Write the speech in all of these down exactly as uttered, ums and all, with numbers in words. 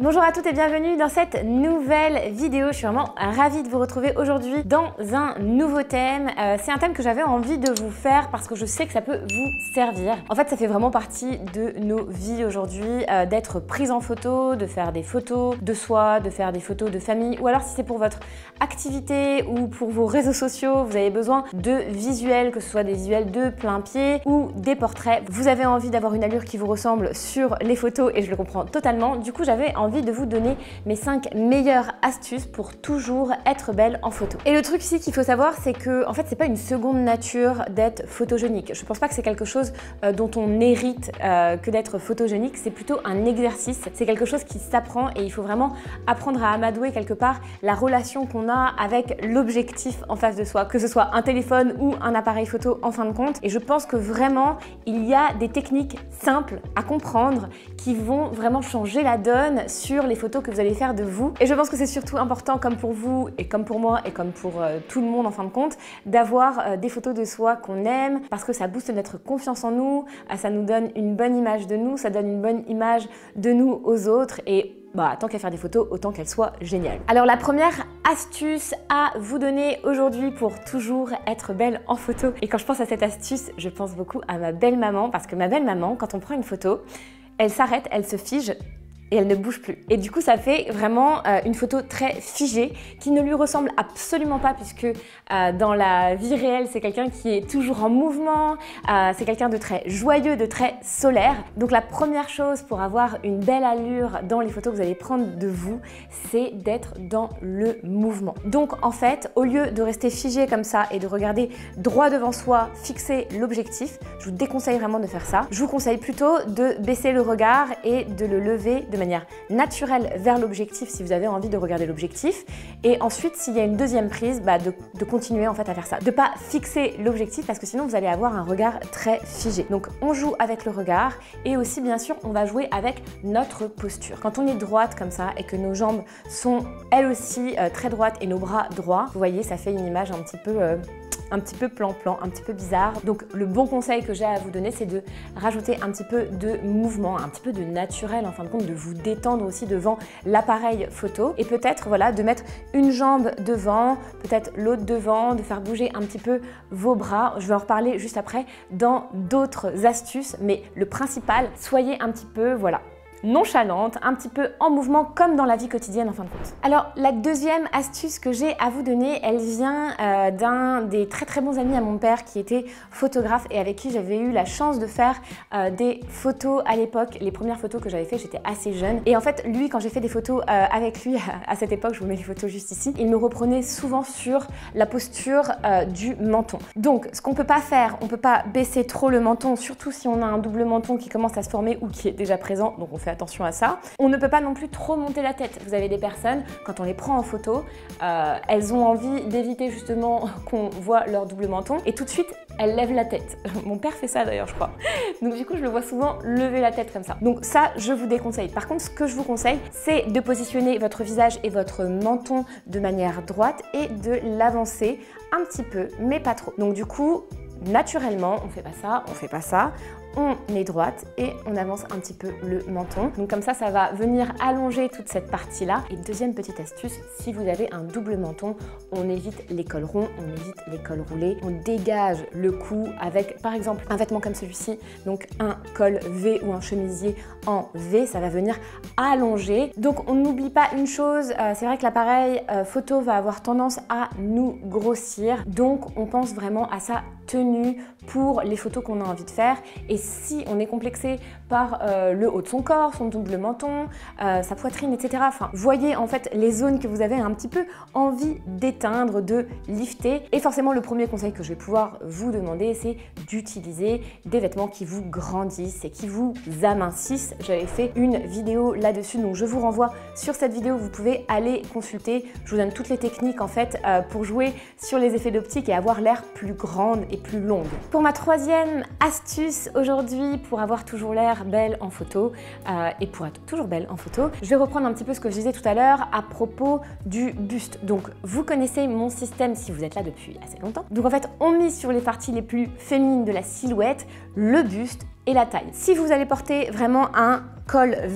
Bonjour à toutes et bienvenue dans cette nouvelle vidéo. Je suis vraiment ravie de vous retrouver aujourd'hui dans un nouveau thème. Euh, c'est un thème que j'avais envie de vous faire parce que je sais que ça peut vous servir. En fait, ça fait vraiment partie de nos vies aujourd'hui, euh, d'être prise en photo, de faire des photos de soi, de faire des photos de famille, ou alors si c'est pour votre activité ou pour vos réseaux sociaux, vous avez besoin de visuels, que ce soit des visuels de plein pied ou des portraits. Vous avez envie d'avoir une allure qui vous ressemble sur les photos et je le comprends totalement. Du coup, j'avais envie de vous donner mes cinq meilleures astuces pour toujours être belle en photo. Et le truc ici qu'il faut savoir, c'est que en fait, c'est pas une seconde nature d'être photogénique. Je pense pas que c'est quelque chose euh, dont on hérite euh, que d'être photogénique. C'est plutôt un exercice. C'est quelque chose qui s'apprend et il faut vraiment apprendre à amadouer quelque part la relation qu'on a avec l'objectif en face de soi, que ce soit un téléphone ou un appareil photo en fin de compte. Et je pense que vraiment, il y a des techniques simples à comprendre qui vont vraiment changer la donne sur les photos que vous allez faire de vous. Et je pense que c'est surtout important, comme pour vous et comme pour moi et comme pour euh, tout le monde en fin de compte, d'avoir euh, des photos de soi qu'on aime parce que ça booste notre confiance en nous, euh, ça nous donne une bonne image de nous, ça donne une bonne image de nous aux autres et bah, tant qu'à faire des photos, autant qu'elles soient géniales. Alors la première astuce à vous donner aujourd'hui pour toujours être belle en photo, et quand je pense à cette astuce, je pense beaucoup à ma belle maman, parce que ma belle maman, quand on prend une photo, elle s'arrête, elle se fige, et elle ne bouge plus. Et du coup, ça fait vraiment euh, une photo très figée qui ne lui ressemble absolument pas puisque euh, dans la vie réelle, c'est quelqu'un qui est toujours en mouvement, euh, c'est quelqu'un de très joyeux, de très solaire. Donc la première chose pour avoir une belle allure dans les photos que vous allez prendre de vous, c'est d'être dans le mouvement. Donc en fait, au lieu de rester figé comme ça et de regarder droit devant soi, fixer l'objectif, je vous déconseille vraiment de faire ça. Je vous conseille plutôt de baisser le regard et de le lever de manière naturelle vers l'objectif si vous avez envie de regarder l'objectif, et ensuite s'il y a une deuxième prise, bah de, de continuer en fait à faire ça, de pas fixer l'objectif parce que sinon vous allez avoir un regard très figé. Donc on joue avec le regard et aussi bien sûr on va jouer avec notre posture. Quand on est droite comme ça et que nos jambes sont elles aussi euh, très droites et nos bras droits, vous voyez, ça fait une image un petit peu euh, un petit peu plan-plan, un petit peu bizarre. Donc le bon conseil que j'ai à vous donner, c'est de rajouter un petit peu de mouvement, un petit peu de naturel en fin de compte, de vous détendre aussi devant l'appareil photo et peut-être voilà de mettre une jambe devant, peut-être l'autre devant, de faire bouger un petit peu vos bras. Je vais en reparler juste après dans d'autres astuces, mais le principal, soyez un petit peu voilà nonchalante, un petit peu en mouvement comme dans la vie quotidienne en fin de compte. Alors la deuxième astuce que j'ai à vous donner, elle vient euh, d'un des très très bons amis à mon père qui était photographe et avec qui j'avais eu la chance de faire euh, des photos à l'époque. Les premières photos que j'avais fait, j'étais assez jeune et en fait lui, quand j'ai fait des photos euh, avec lui à, à cette époque, je vous mets les photos juste ici, il me reprenait souvent sur la posture euh, du menton. Donc ce qu'on peut pas faire, on peut pas baisser trop le menton, surtout si on a un double menton qui commence à se former ou qui est déjà présent, donc on fait attention à ça. On ne peut pas non plus trop monter la tête. Vous avez des personnes, quand on les prend en photo, euh, elles ont envie d'éviter justement qu'on voit leur double menton et tout de suite, elles lèvent la tête. Mon père fait ça d'ailleurs, je crois. Donc du coup, je le vois souvent lever la tête comme ça. Donc ça, je vous déconseille. Par contre, ce que je vous conseille, c'est de positionner votre visage et votre menton de manière droite et de l'avancer un petit peu, mais pas trop. Donc du coup, naturellement, on fait pas ça, on fait pas ça. On est droite et on avance un petit peu le menton. Donc comme ça, ça va venir allonger toute cette partie-là. Et deuxième petite astuce, si vous avez un double menton, on évite les cols ronds, on évite les cols roulés. On dégage le cou avec, par exemple, un vêtement comme celui-ci, donc un col V ou un chemisier en V, ça va venir allonger. Donc on n'oublie pas une chose, euh, c'est vrai que l'appareil euh, photo va avoir tendance à nous grossir. Donc on pense vraiment à sa tenue pour les photos qu'on a envie de faire. Et si on est complexé par euh, le haut de son corps, son double menton, euh, sa poitrine, et cetera. Enfin, voyez en fait les zones que vous avez un petit peu envie d'éteindre, de lifter. Et forcément, le premier conseil que je vais pouvoir vous demander, c'est d'utiliser des vêtements qui vous grandissent et qui vous amincissent. J'avais fait une vidéo là-dessus, donc je vous renvoie sur cette vidéo. Vous pouvez aller consulter. Je vous donne toutes les techniques en fait euh, pour jouer sur les effets d'optique et avoir l'air plus grande et plus longue. Pour ma troisième astuce aujourd'hui, pour avoir toujours l'air belle en photo euh, et pour être toujours belle en photo, je vais reprendre un petit peu ce que je disais tout à l'heure à propos du buste. Donc vous connaissez mon système si vous êtes là depuis assez longtemps. Donc en fait, on mise sur les parties les plus féminines de la silhouette, le buste et la taille. Si vous allez porter vraiment un col V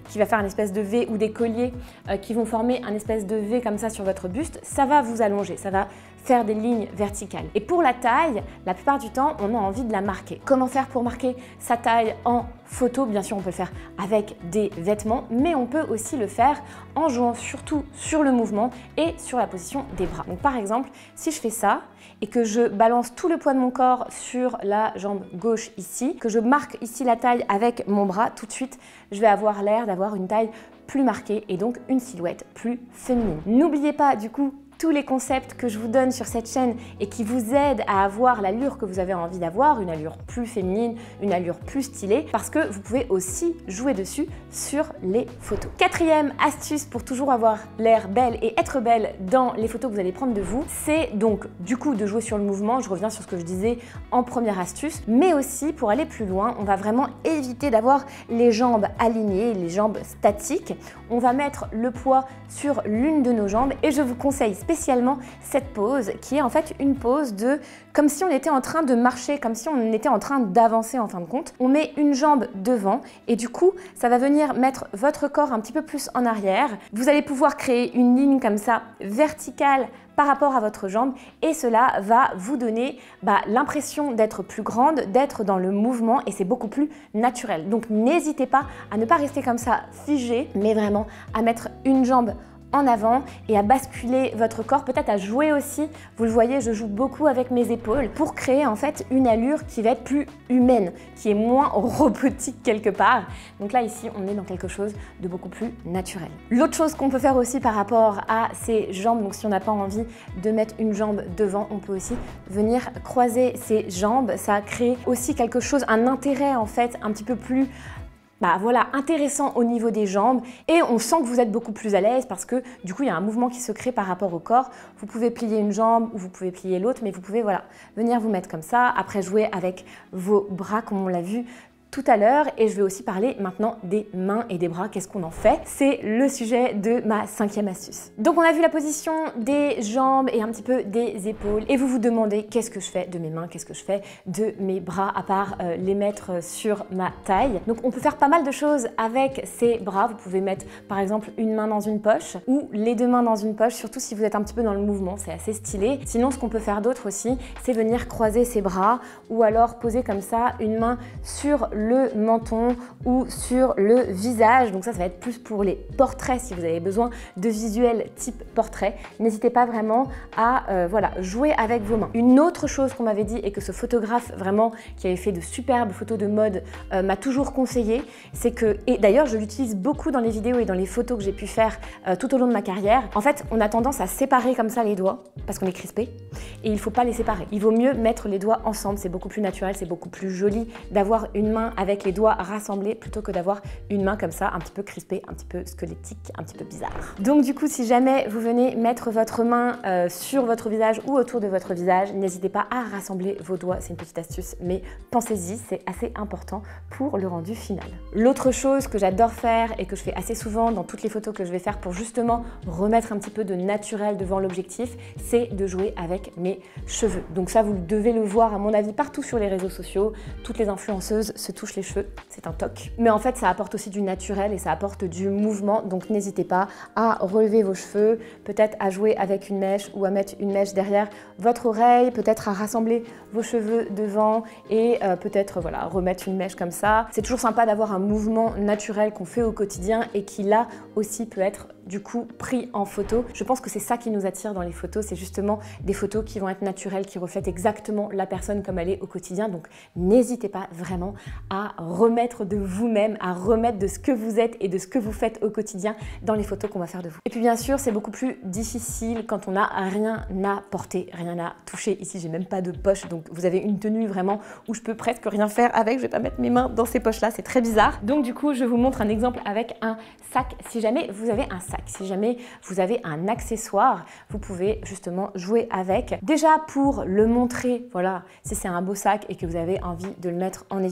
qui va faire une espèce de V ou des colliers euh, qui vont former un espèce de V comme ça sur votre buste, ça va vous allonger, ça va faire des lignes verticales. Et pour la taille, la plupart du temps, on a envie de la marquer. Comment faire pour marquer sa taille en photo? Bien sûr, on peut le faire avec des vêtements, mais on peut aussi le faire en jouant surtout sur le mouvement et sur la position des bras. Donc par exemple, si je fais ça et que je balance tout le poids de mon corps sur la jambe gauche ici, que je marque ici la taille avec mon bras, tout de suite, je vais avoir l'air d'avoir une taille plus marquée et donc une silhouette plus féminine. N'oubliez pas du coup tous les concepts que je vous donne sur cette chaîne et qui vous aident à avoir l'allure que vous avez envie d'avoir, une allure plus féminine, une allure plus stylée, parce que vous pouvez aussi jouer dessus sur les photos. Quatrième astuce pour toujours avoir l'air belle et être belle dans les photos que vous allez prendre de vous, c'est donc du coup de jouer sur le mouvement. Je reviens sur ce que je disais en première astuce, mais aussi pour aller plus loin, on va vraiment éviter d'avoir les jambes alignées, les jambes statiques. On va mettre le poids sur l'une de nos jambes et je vous conseille spécialement cette pose qui est en fait une pose de comme si on était en train de marcher, comme si on était en train d'avancer en fin de compte. On met une jambe devant et du coup ça va venir mettre votre corps un petit peu plus en arrière. Vous allez pouvoir créer une ligne comme ça verticale par rapport à votre jambe et cela va vous donner bah, l'impression d'être plus grande, d'être dans le mouvement et c'est beaucoup plus naturel. Donc n'hésitez pas à ne pas rester comme ça figé, mais vraiment à mettre une jambe en avant et à basculer votre corps, peut-être à jouer aussi. Vous le voyez, je joue beaucoup avec mes épaules pour créer en fait une allure qui va être plus humaine, qui est moins robotique quelque part. Donc là ici, on est dans quelque chose de beaucoup plus naturel. L'autre chose qu'on peut faire aussi par rapport à ces jambes, donc si on n'a pas envie de mettre une jambe devant, on peut aussi venir croiser ses jambes. Ça crée aussi quelque chose, un intérêt en fait un petit peu plus Bah voilà, intéressant au niveau des jambes et on sent que vous êtes beaucoup plus à l'aise parce que du coup il y a un mouvement qui se crée par rapport au corps. Vous pouvez plier une jambe ou vous pouvez plier l'autre, mais vous pouvez voilà venir vous mettre comme ça, après jouer avec vos bras comme on l'a vu tout à l'heure. Et je vais aussi parler maintenant des mains et des bras, qu'est-ce qu'on en fait? C'est le sujet de ma cinquième astuce. Donc on a vu la position des jambes et un petit peu des épaules et vous vous demandez qu'est-ce que je fais de mes mains, qu'est-ce que je fais de mes bras à part euh, les mettre sur ma taille. Donc on peut faire pas mal de choses avec ces bras. Vous pouvez mettre par exemple une main dans une poche ou les deux mains dans une poche, surtout si vous êtes un petit peu dans le mouvement, c'est assez stylé. Sinon ce qu'on peut faire d'autre aussi, c'est venir croiser ses bras ou alors poser comme ça une main sur le le menton ou sur le visage. Donc ça, ça va être plus pour les portraits si vous avez besoin de visuels type portrait. N'hésitez pas vraiment à euh, voilà, jouer avec vos mains. Une autre chose qu'on m'avait dit et que ce photographe vraiment qui avait fait de superbes photos de mode euh, m'a toujours conseillé, c'est que, et d'ailleurs je l'utilise beaucoup dans les vidéos et dans les photos que j'ai pu faire euh, tout au long de ma carrière, en fait on a tendance à séparer comme ça les doigts parce qu'on est crispé et il ne faut pas les séparer. Il vaut mieux mettre les doigts ensemble, c'est beaucoup plus naturel, c'est beaucoup plus joli d'avoir une main avec les doigts rassemblés plutôt que d'avoir une main comme ça un petit peu crispée, un petit peu squelettique, un petit peu bizarre. Donc du coup, si jamais vous venez mettre votre main euh, sur votre visage ou autour de votre visage, n'hésitez pas à rassembler vos doigts, c'est une petite astuce, mais pensez-y, c'est assez important pour le rendu final. L'autre chose que j'adore faire et que je fais assez souvent dans toutes les photos que je vais faire pour justement remettre un petit peu de naturel devant l'objectif, c'est de jouer avec mes cheveux. Donc ça, vous devez le voir à mon avis partout sur les réseaux sociaux, toutes les influenceuses se touchent les cheveux, c'est un toc. Mais en fait, ça apporte aussi du naturel et ça apporte du mouvement, donc n'hésitez pas à relever vos cheveux, peut-être à jouer avec une mèche ou à mettre une mèche derrière votre oreille, peut-être à rassembler vos cheveux devant et euh, peut-être voilà, remettre une mèche comme ça. C'est toujours sympa d'avoir un mouvement naturel qu'on fait au quotidien et qui là aussi peut être du coup pris en photo. Je pense que c'est ça qui nous attire dans les photos, c'est justement des photos qui vont être naturelles, qui reflètent exactement la personne comme elle est au quotidien. Donc n'hésitez pas vraiment à remettre de vous-même, à remettre de ce que vous êtes et de ce que vous faites au quotidien dans les photos qu'on va faire de vous. Et puis bien sûr, c'est beaucoup plus difficile quand on n'a rien à porter, rien à toucher. Ici, j'ai même pas de poche, donc vous avez une tenue vraiment où je peux presque rien faire avec. Je vais pas mettre mes mains dans ces poches-là, c'est très bizarre. Donc du coup, je vous montre un exemple avec un sac. Si jamais vous avez un sac, si jamais vous avez un accessoire, vous pouvez justement jouer avec. Déjà pour le montrer, voilà, si c'est un beau sac et que vous avez envie de le mettre en évidence, mais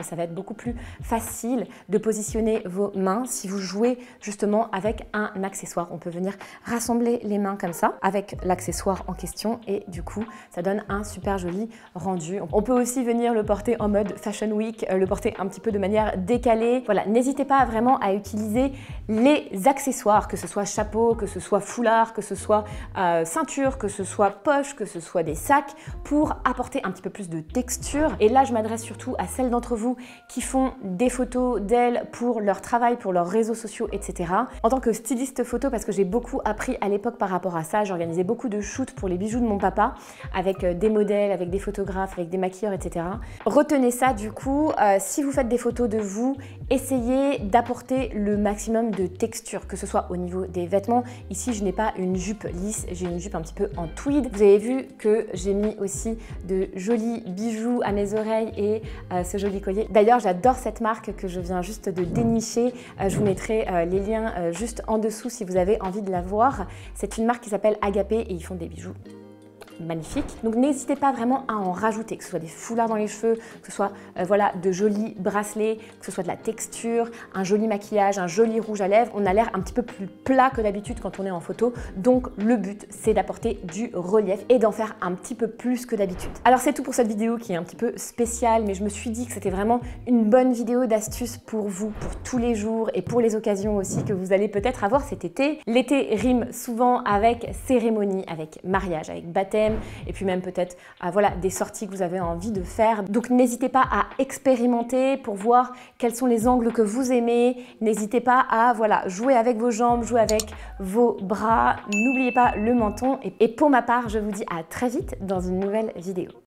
ça va être beaucoup plus facile de positionner vos mains si vous jouez justement avec un accessoire. On peut venir rassembler les mains comme ça avec l'accessoire en question et du coup, ça donne un super joli rendu. On peut aussi venir le porter en mode Fashion Week, le porter un petit peu de manière décalée. Voilà, n'hésitez pas vraiment à utiliser les accessoires, que ce soit chapeau, que ce soit foulard, que ce soit euh, ceinture, que ce soit poche, que ce soit des sacs, pour apporter un petit peu plus de texture. Et là, je m'adresse surtout à celles d'entre vous qui font des photos d'elles pour leur travail, pour leurs réseaux sociaux, et cetera. En tant que styliste photo, parce que j'ai beaucoup appris à l'époque par rapport à ça, j'organisais beaucoup de shoots pour les bijoux de mon papa, avec des modèles, avec des photographes, avec des maquilleurs, et cetera. Retenez ça du coup, euh, si vous faites des photos de vous, essayez d'apporter le maximum de texture, que ce soit au niveau des vêtements. Ici, je n'ai pas une jupe lisse, j'ai une jupe un petit peu en tweed. Vous avez vu que j'ai mis aussi de jolis bijoux à mes oreilles et euh, ce joli collier. D'ailleurs, j'adore cette marque que je viens juste de dénicher. Euh, je vous mettrai euh, les liens euh, juste en dessous si vous avez envie de la voir. C'est une marque qui s'appelle Agapé et ils font des bijoux magnifique. Donc n'hésitez pas vraiment à en rajouter, que ce soit des foulards dans les cheveux, que ce soit euh, voilà, de jolis bracelets, que ce soit de la texture, un joli maquillage, un joli rouge à lèvres. On a l'air un petit peu plus plat que d'habitude quand on est en photo. Donc le but, c'est d'apporter du relief et d'en faire un petit peu plus que d'habitude. Alors c'est tout pour cette vidéo qui est un petit peu spéciale, mais je me suis dit que c'était vraiment une bonne vidéo d'astuces pour vous, pour tous les jours et pour les occasions aussi que vous allez peut-être avoir cet été. L'été rime souvent avec cérémonie, avec mariage, avec baptême, et puis même peut-être euh, voilà, des sorties que vous avez envie de faire. Donc n'hésitez pas à expérimenter pour voir quels sont les angles que vous aimez. N'hésitez pas à voilà, jouer avec vos jambes, jouer avec vos bras. N'oubliez pas le menton. Et, et pour ma part, je vous dis à très vite dans une nouvelle vidéo.